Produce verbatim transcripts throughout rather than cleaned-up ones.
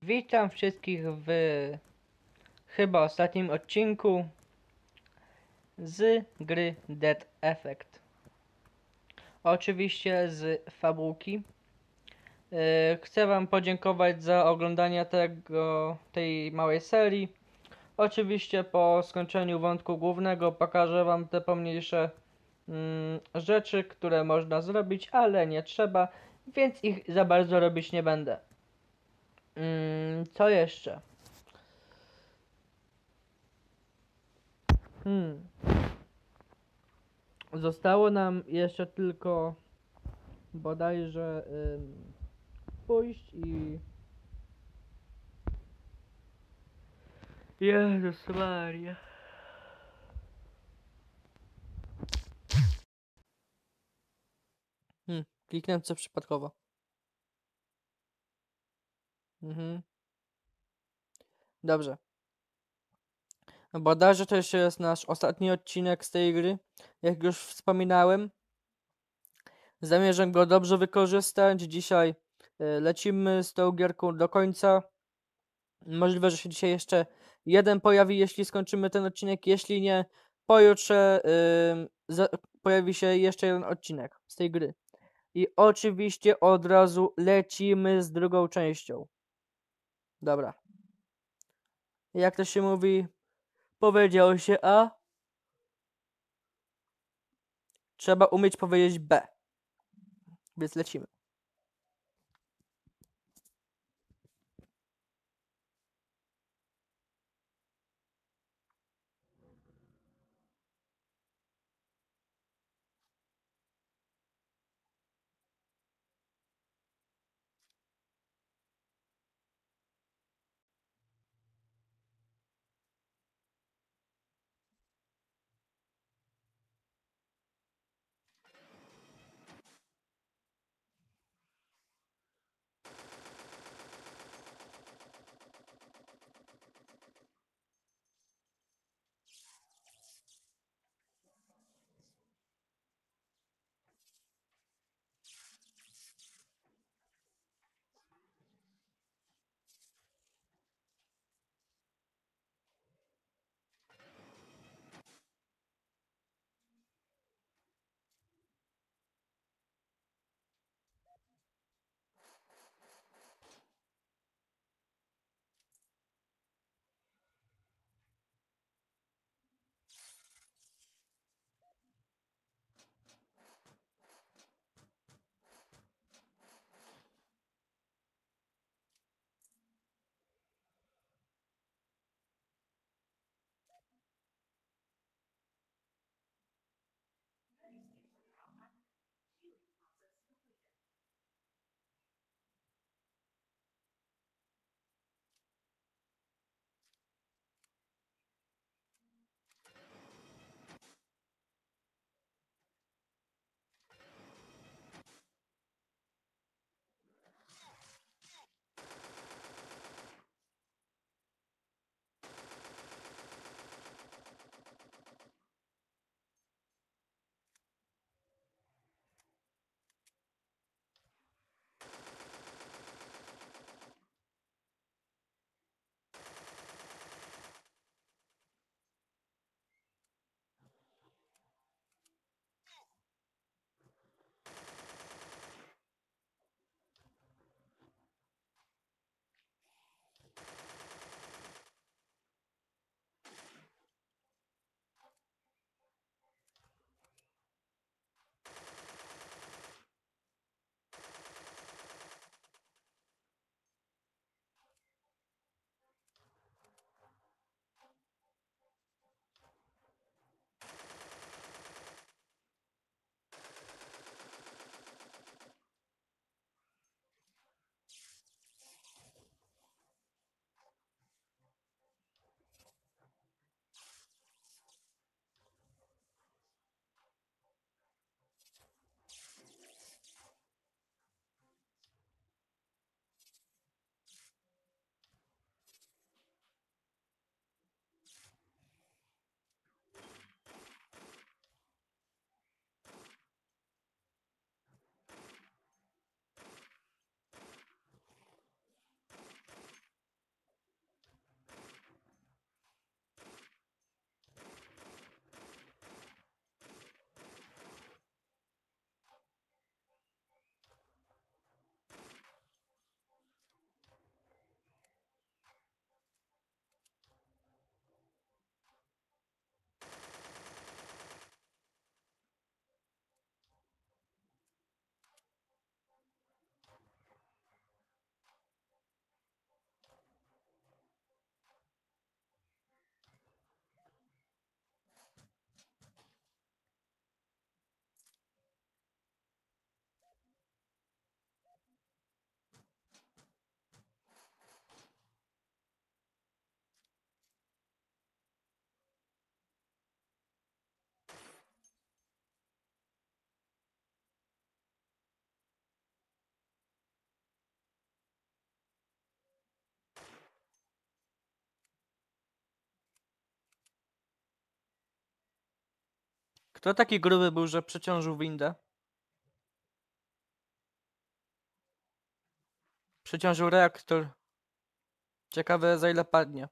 Witam wszystkich w chyba ostatnim odcinku z gry Dead Effect. Oczywiście z fabułki. Yy, chcę wam podziękować za oglądanie tego, tej małej serii. Oczywiście po skończeniu wątku głównego pokażę wam te pomniejsze mm, rzeczy, które można zrobić, ale nie trzeba, więc ich za bardzo robić nie będę. Mm, co jeszcze? Hmm. Zostało nam jeszcze tylko bodajże ym, pójść i... Jezus Maria. Hmm, kliknąłem co przypadkowo. Mhm. Dobrze. Bodajże to jeszcze jest nasz ostatni odcinek z tej gry. Jak już wspominałem, zamierzam go dobrze wykorzystać. Dzisiaj y, lecimy z tą gierką do końca. Możliwe, że się dzisiaj jeszcze jeden pojawi, jeśli skończymy ten odcinek. Jeśli nie, pojutrze ym, za, pojawi się jeszcze jeden odcinek z tej gry. I oczywiście od razu lecimy z drugą częścią. Dobra. Jak to się mówi? Powiedziało się A. Trzeba umieć powiedzieć B. Więc lecimy. Kto taki gruby był, że przeciążył windę? Przeciążył reaktor. Ciekawe, za ile padnie.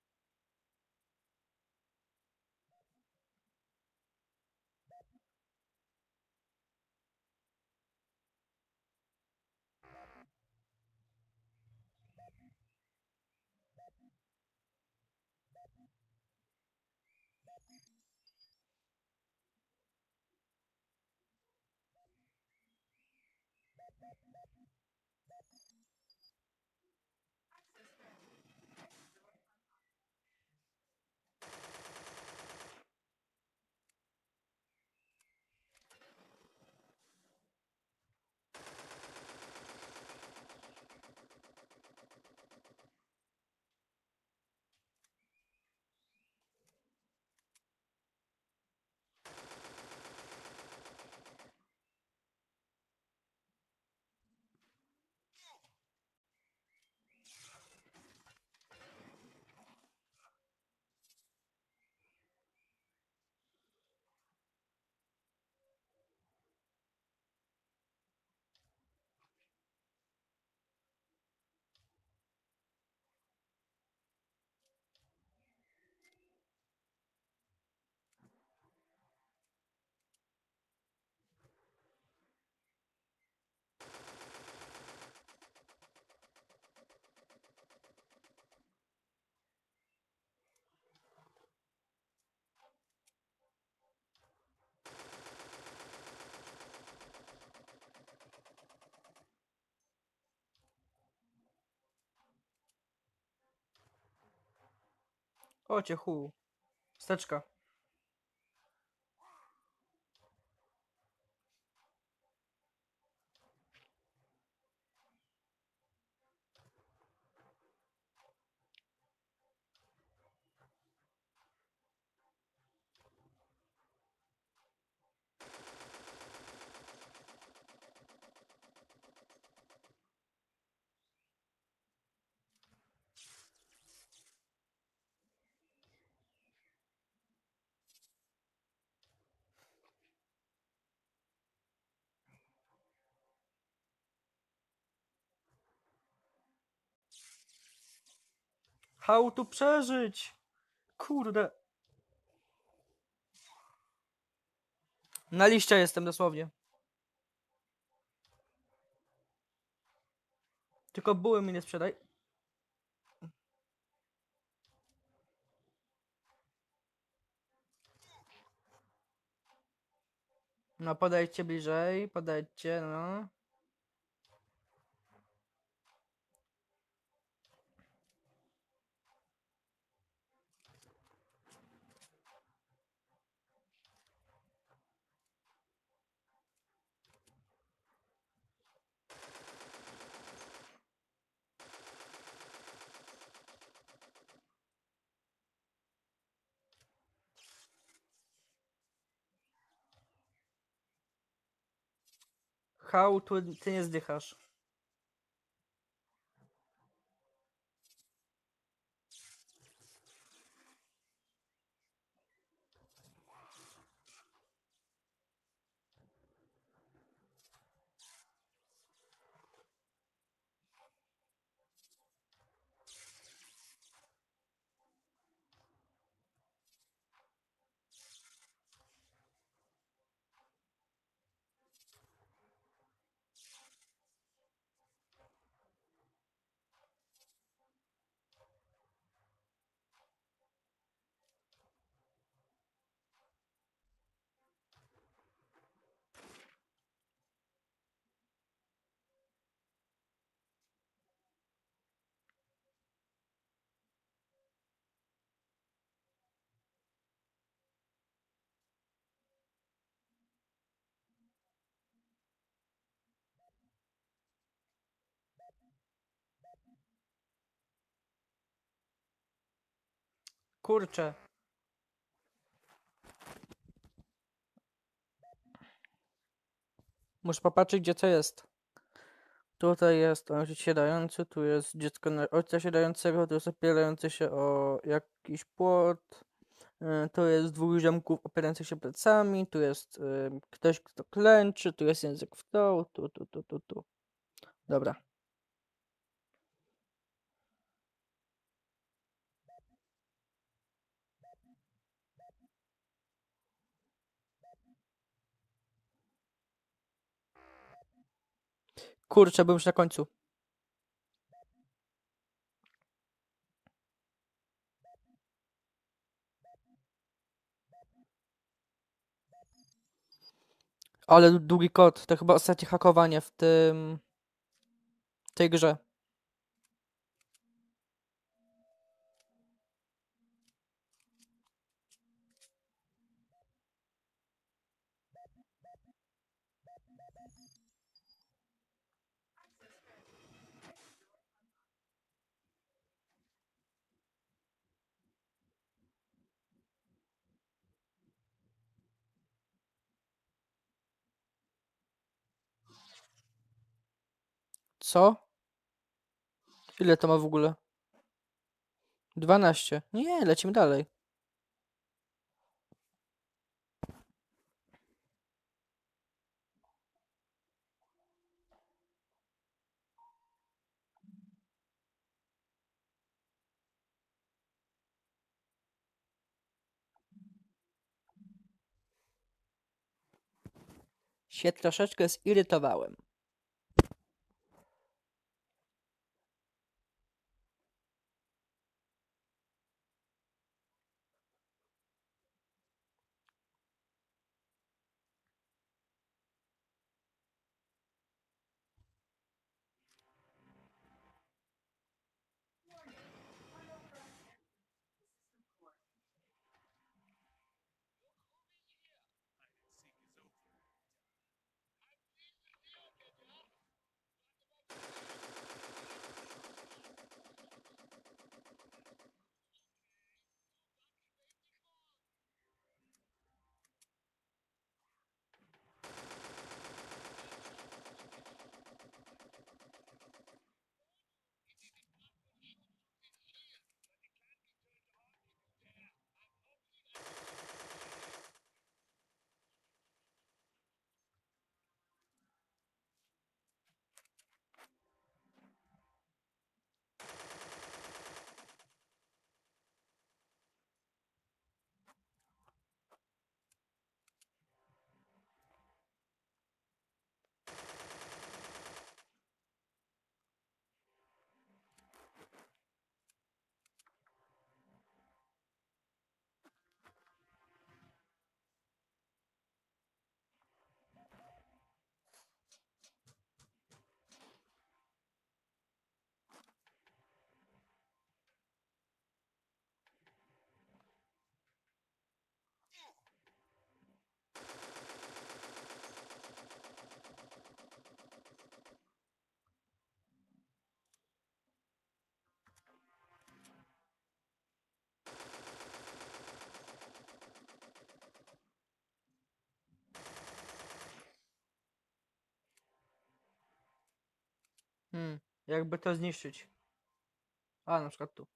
O cię hu. Wsteczka. How tu przeżyć? Kurde. Na liście jestem dosłownie. Tylko buły mi nie sprzedaj. No podejdźcie bliżej, podejdźcie, no. How tu ty nie zdychasz. Kurczę. Muszę popatrzeć, gdzie co jest. Tutaj jest ojciec siadający, tu jest dziecko na ojca siadającego, tu jest opierający się o jakiś płot. Y, Tu jest dwóch ziomków opierających się plecami, tu jest y, ktoś, kto klęczy, tu jest język w dół, tu, tu, tu, tu, tu. Dobra. Kurczę, byłem już na końcu. Ale długi kod, to chyba ostatnie hakowanie w tym... w tej grze. Co? Ile to ma w ogóle? dwanaście. Nie, lecimy dalej. Się troszeczkę zirytowałem. Hmm, jakby to zniszczyć. A, na przykład tu.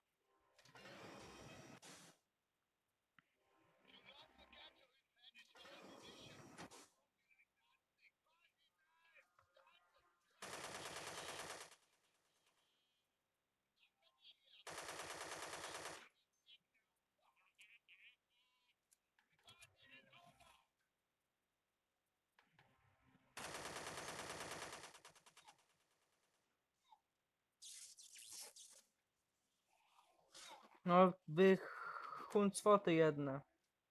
No, wy chuncwoty jedne.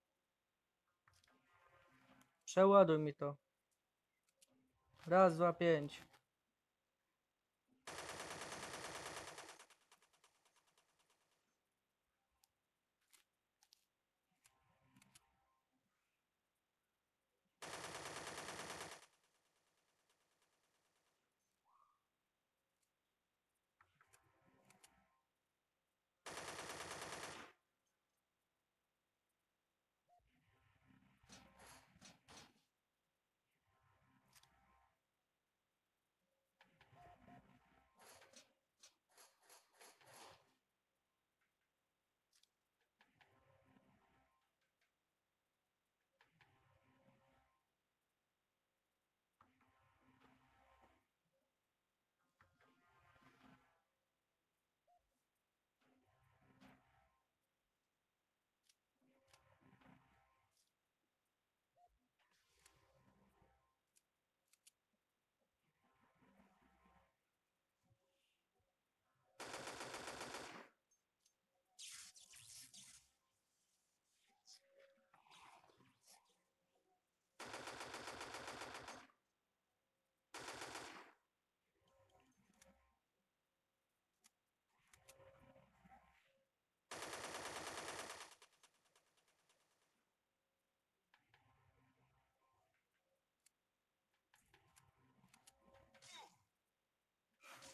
Przeładuj mi to. Raz, dwa, pięć.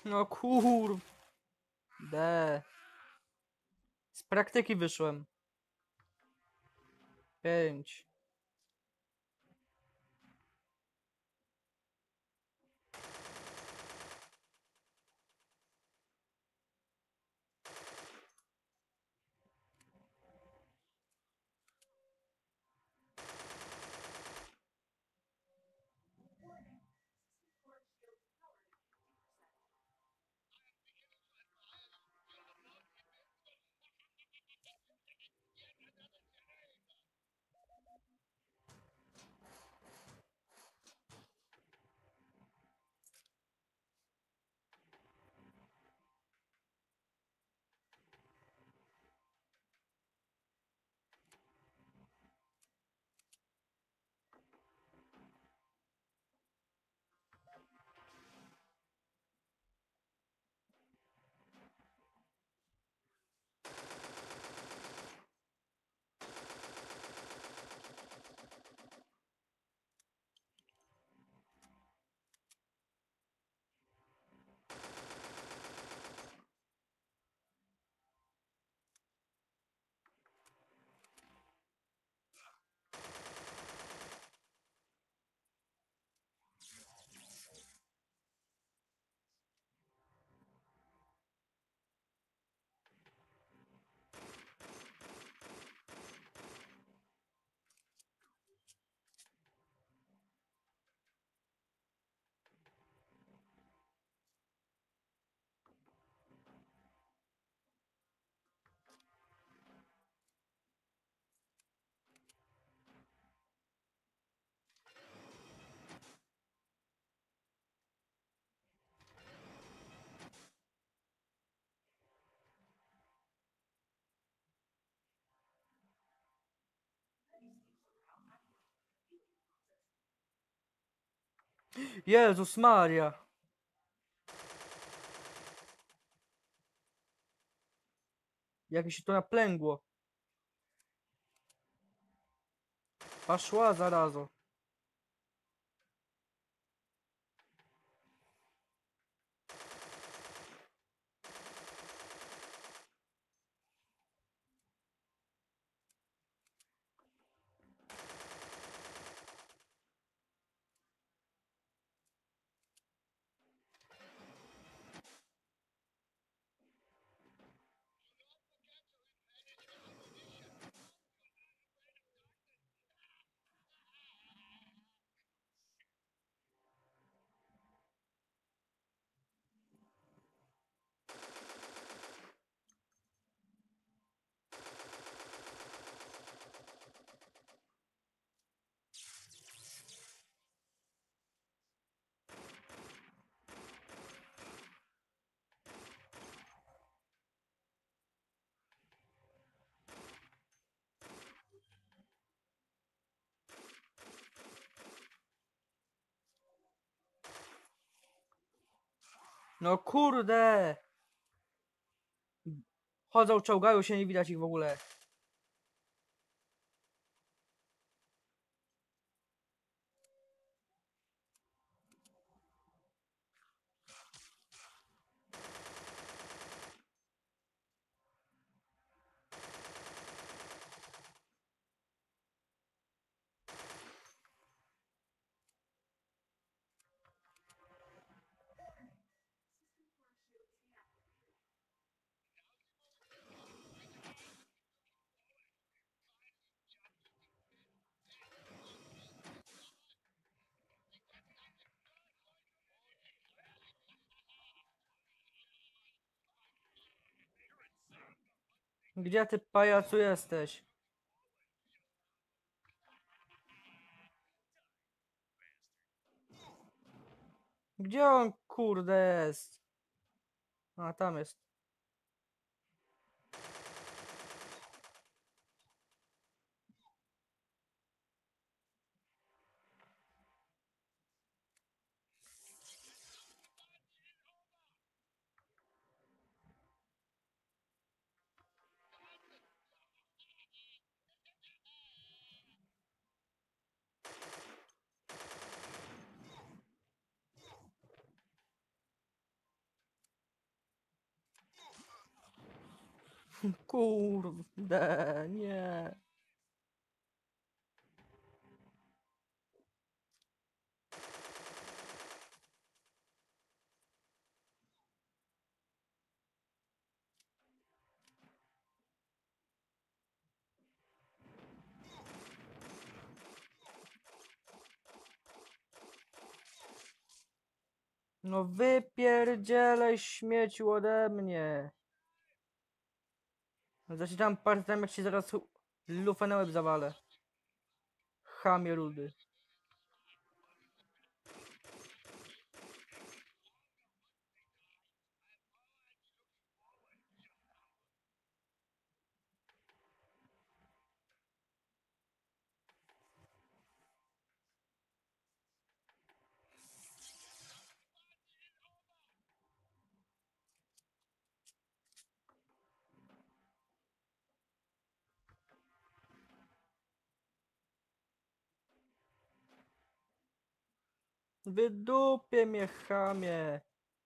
No kur... D. Z praktyki wyszłem. Pięć. Jezus Maria. Jak mi się to naplęgło. Poszła zarazo. No kurde. Chodzą, czołgają się, nie widać ich w ogóle. Gdzie ty, pajacu, jesteś? Gdzie on kurde jest? A, tam jest. Kurde, nie. No wypierdzielaj śmieciu ode mnie. Zaczynam partem, jak ci zaraz lufę na łeb zawalę. Chamie rudy. Wydupię mnie, chamie.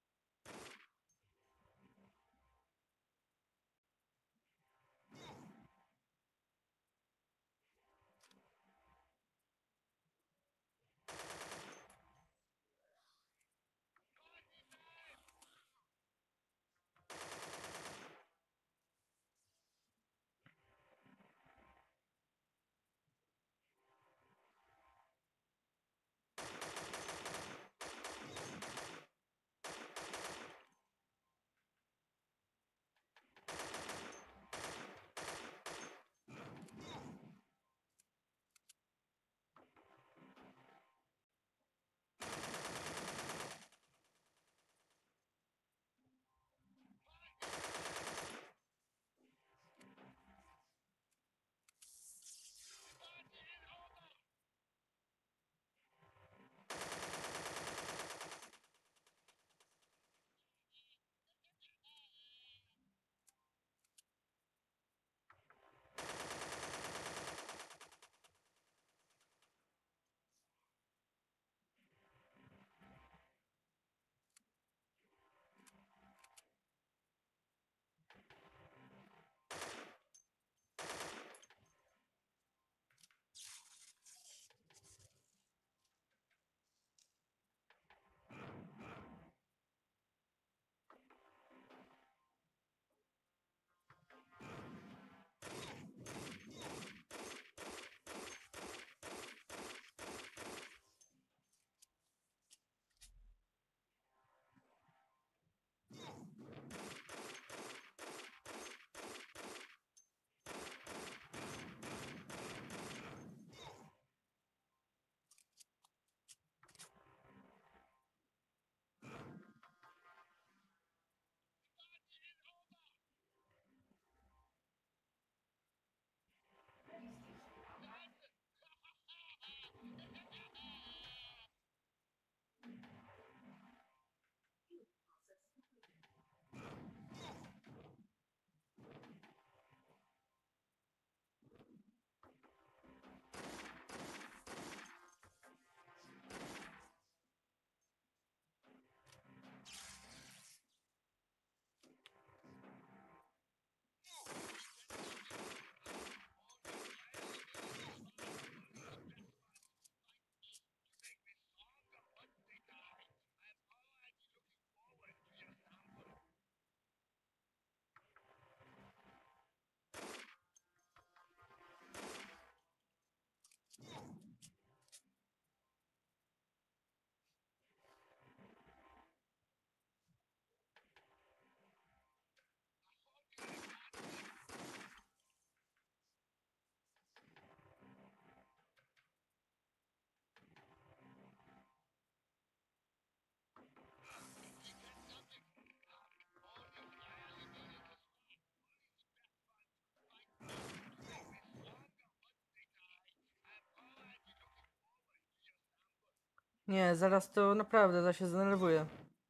Nie, zaraz to naprawdę, zaraz się zdenerwuję.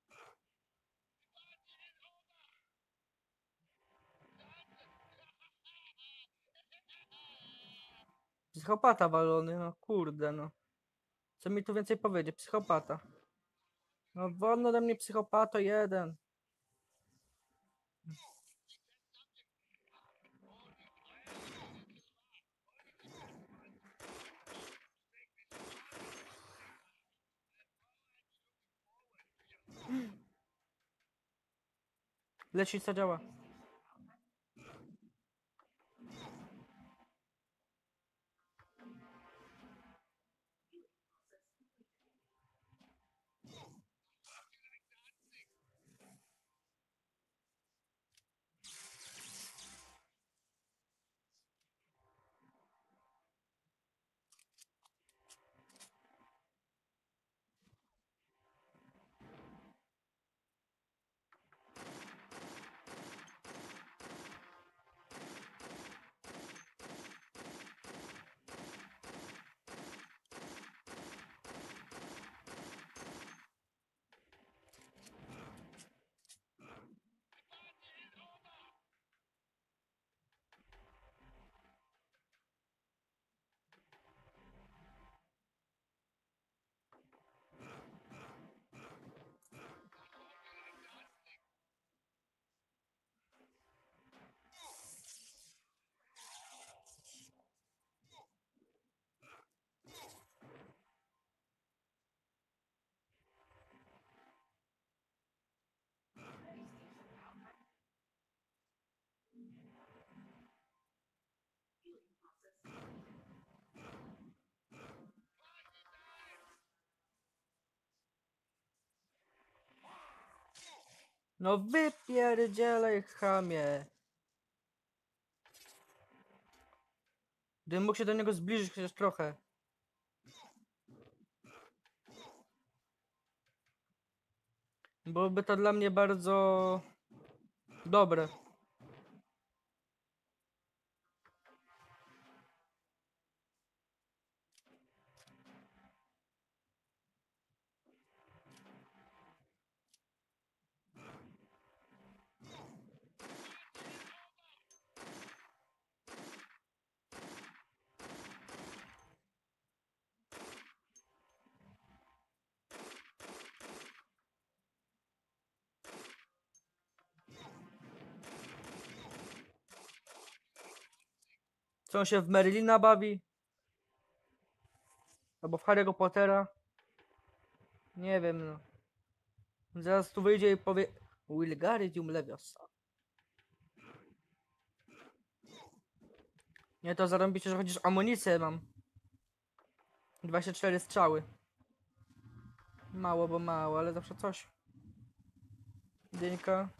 Psychopata walony, no kurde no. Co mi tu więcej powiedzieć? Psychopata. No wolno ode mnie psychopato jeden. Lecznica działa. No wypierdzielaj, chamie. Gdybym mógł się do niego zbliżyć chociaż trochę. Byłoby to dla mnie bardzo dobre. Co on się w Merlina bawi? Albo w Harry'ego Pottera? Nie wiem, no. Zaraz tu wyjdzie i powie Wingardium Leviosa. Nie, to zarąbicie, że chociaż amunicję mam. dwadzieścia cztery strzały. Mało, bo mało, ale zawsze coś. Dynka.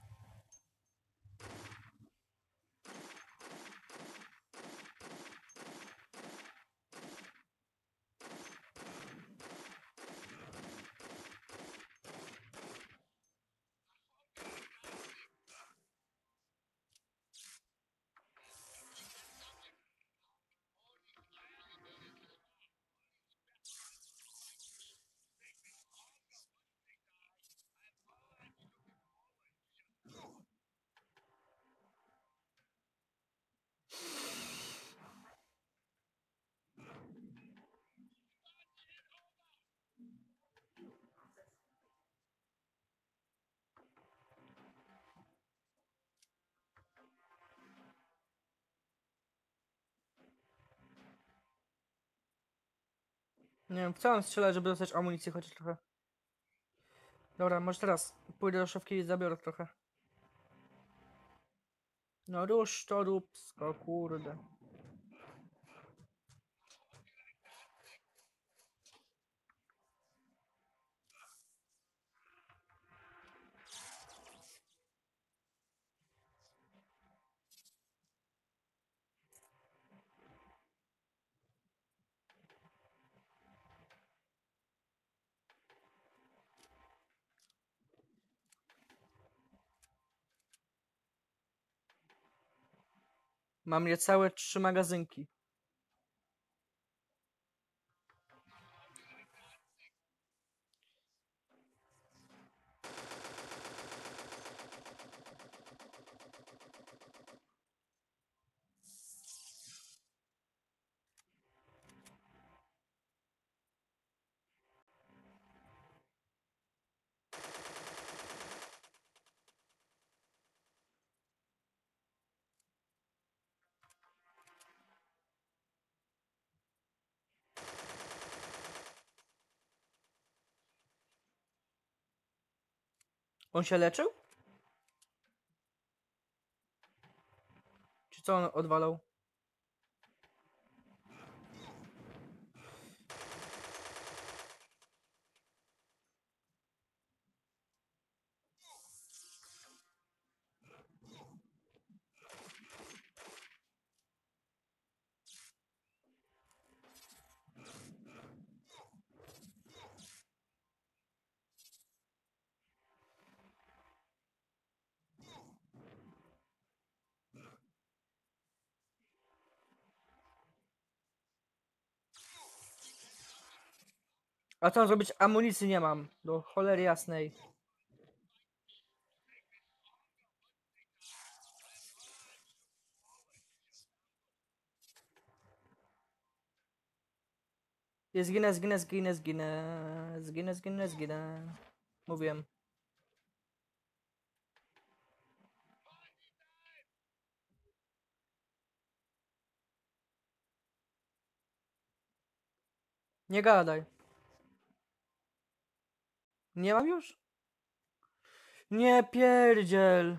Nie wiem, w co mam strzelać, żeby dostać amunicję chociaż trochę. Dobra, może teraz pójdę do szafki i zabiorę trochę. No rusz to róbsko, kurde. Mam niecałe trzy magazynki. On się leczył? Co on odwalał? A co mam zrobić? Amunicji nie mam. Do cholery jasnej. Ja zginę, zginę, zginę, zginę. Zginę, zginę, zginę. Mówiłem. Nie gadaj. Nie mam już? Nie pierdziel.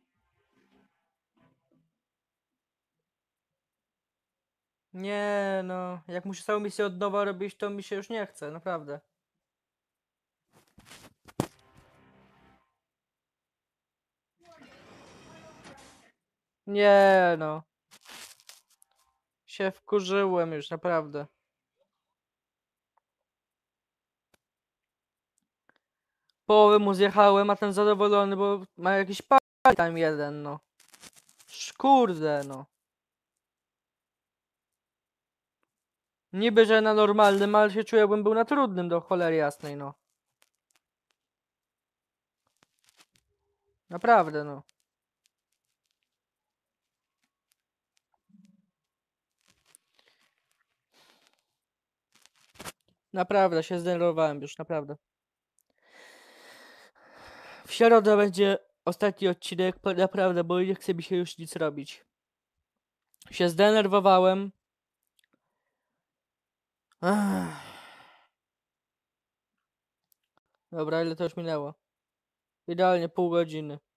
Nie no. Jak muszę całą misję od nowa robić, to mi się już nie chce. Naprawdę. Nie no. Się wkurzyłem już, naprawdę. Połowę mu zjechałem, a ten zadowolony, bo ma jakiś p*** tam jeden, no. Kurde, no. Niby, że na normalnym, ale się czuję, jakbym był na trudnym, do cholery jasnej, no. Naprawdę, no. Naprawdę, się zdenerwowałem już, naprawdę. W środę będzie ostatni odcinek, naprawdę, bo nie chce mi się już nic robić. Się zdenerwowałem. Ach. Dobra, ile to już minęło? Idealnie pół godziny.